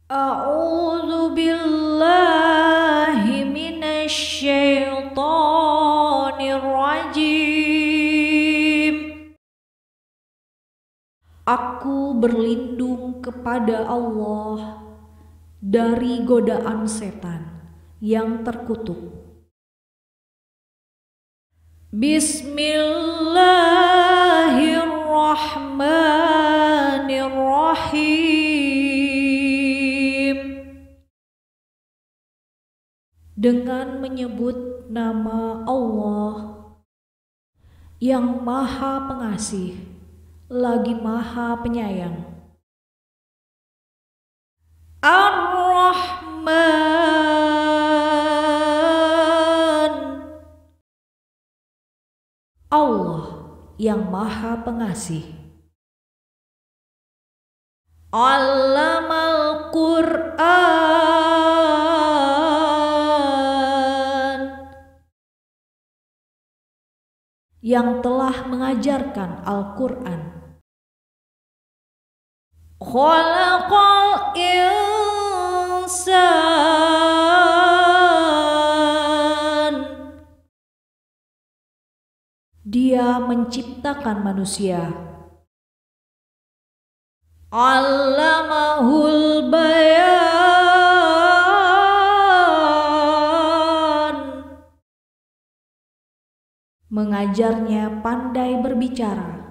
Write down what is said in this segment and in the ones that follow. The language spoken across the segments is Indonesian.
A'udzu billahi minasy syaithanir rajim. Aku berlindung kepada Allah dari godaan setan yang terkutuk. Bismillahirrahmanirrahim. Dengan menyebut nama Allah yang Maha Pengasih lagi Maha Penyayang. Ar-Rahman, Allah yang Maha Pengasih. Allamal Qur'an, yang telah mengajarkan Al-Quran. Khalaqal insan, Dia menciptakan manusia. Allamahul bayan, mengajarnya pandai berbicara.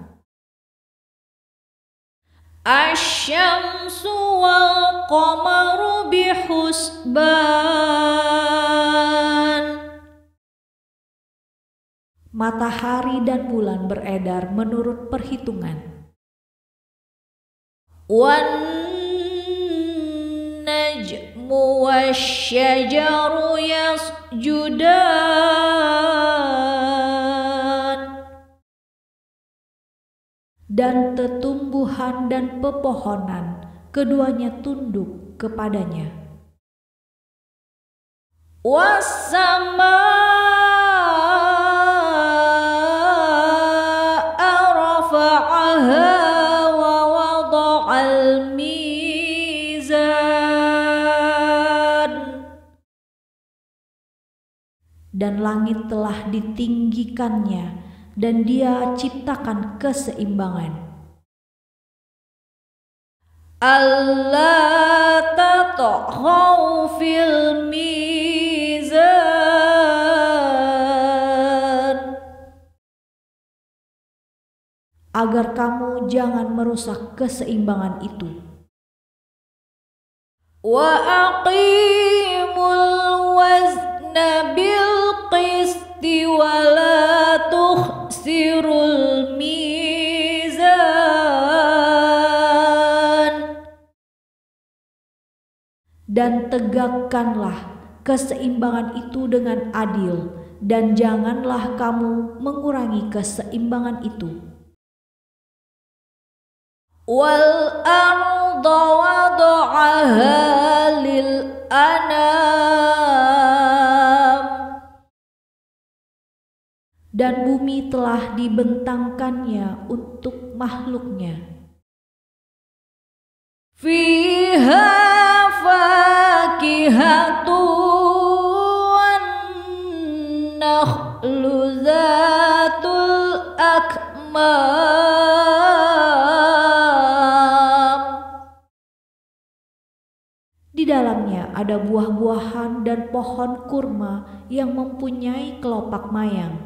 Asy-syamsu wal qamaru bihusban, matahari dan bulan beredar menurut perhitungan. Wan najmu wasyajaru yasjudan, dan tetumbuhan dan pepohonan keduanya tunduk kepadanya. Was-samaa'a rafa'aha wa wada'al mizan, dan langit telah ditinggikannya dan Dia ciptakan keseimbangan. Alla tatghaw fil mizan, agar kamu jangan merusak keseimbangan itu. Wa aqimul wazna bil qisti wa la tukhsirul mizan, dan tegakkanlah keseimbangan itu dengan adil, dan janganlah kamu mengurangi keseimbangan itu. Wal arda wada'aha lil anam, dan bumi telah dibentangkannya untuk makhluknya. Fiha fakihatu wan nakhlu zatul akmam, di dalamnya ada buah-buahan dan pohon kurma yang mempunyai kelopak mayang.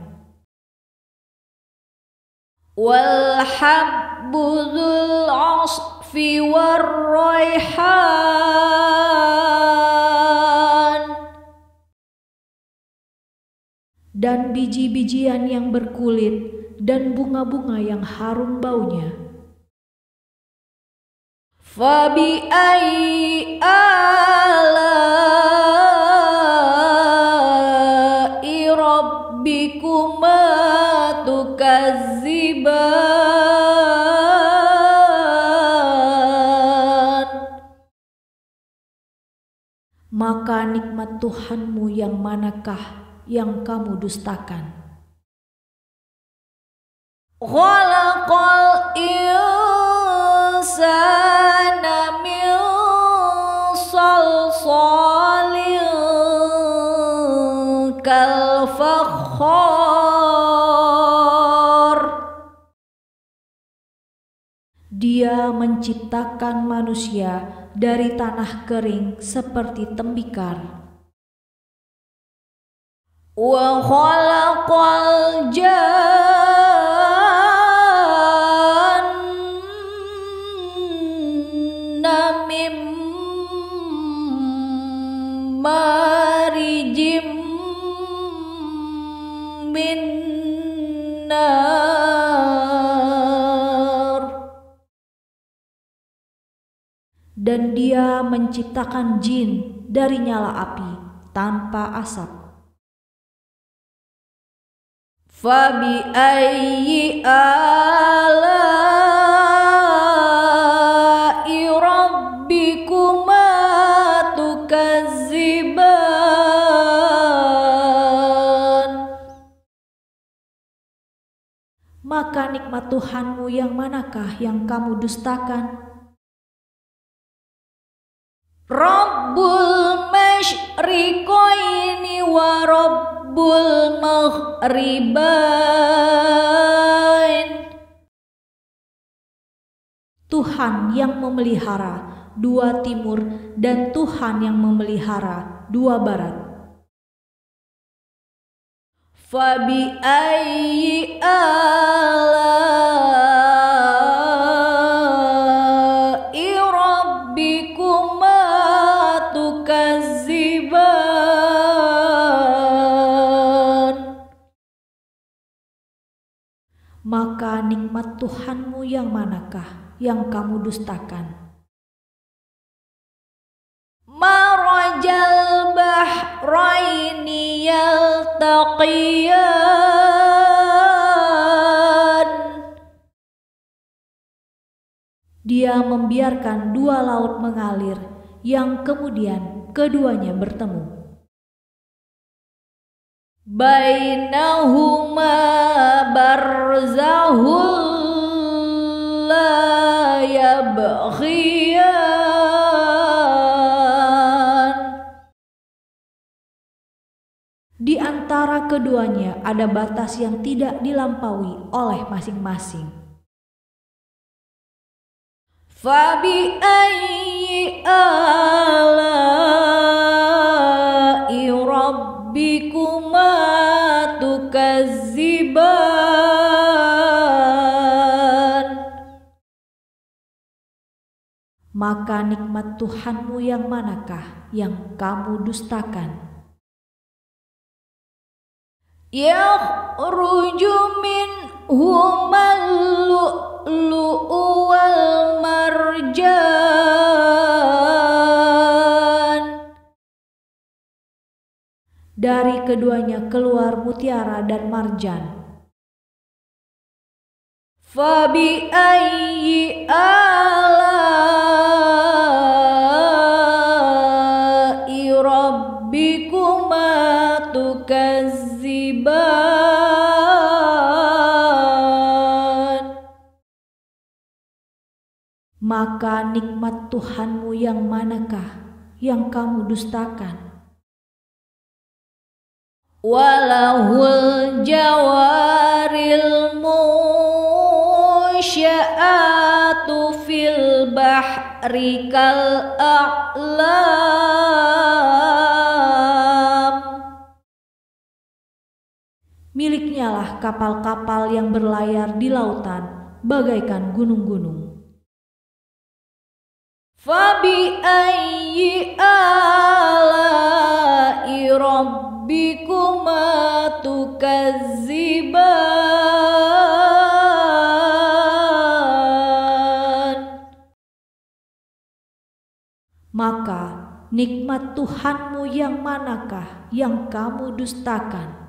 Wal habbu dzul 'asfi war raihan, dan biji-bijian yang berkulit dan bunga-bunga yang harum baunya. Fabi ayyi ala'i rabbikuma tukazziban, maka nikmat Tuhanmu yang manakah yang kamu dustakan? Khalaqal insana min Dia menciptakan manusia dari tanah kering seperti tembikar. Wa khalaqal janna min marijim min nar. Dan Dia menciptakan jin dari nyala api tanpa asap. Fabi ayyi ala'i rabbikuma tukazziban. Maka nikmat Tuhanmu yang manakah yang kamu dustakan? Rabbul masyriqaini wa Rabbul maghribain. Tuhan yang memelihara dua timur dan Tuhan yang memelihara dua barat. Fabi ayyi ala'i rabbikuma tukazziban. Maka nikmat Tuhanmu yang manakah yang kamu dustakan? Marajal bahraini yaltaqiyan. Dia membiarkan dua laut mengalir yang kemudian keduanya bertemu. Bainahuma barzahul la yabghiyan. Di antara keduanya ada batas yang tidak dilampaui oleh masing-masing. Fabi ayyi ala'i rabbikuma tukazziban. Maka nikmat Tuhanmu yang manakah yang kamu dustakan? Yakhruju minhumal lu'lu'u wal marjan. Dari keduanya keluar mutiara dan marjan. Fabi ayyi ala'i rabbikuma tukazziban. Maka nikmat Tuhanmu yang manakah yang kamu dustakan? Walahul jawaril munsya'atu fil bahri kal a'lam. Miliknya lah kapal-kapal yang berlayar di lautan bagaikan gunung-gunung. Fabi ayyi ala'i rabbikuma tukazziban. Maka nikmat Tuhanmu yang manakah yang kamu dustakan?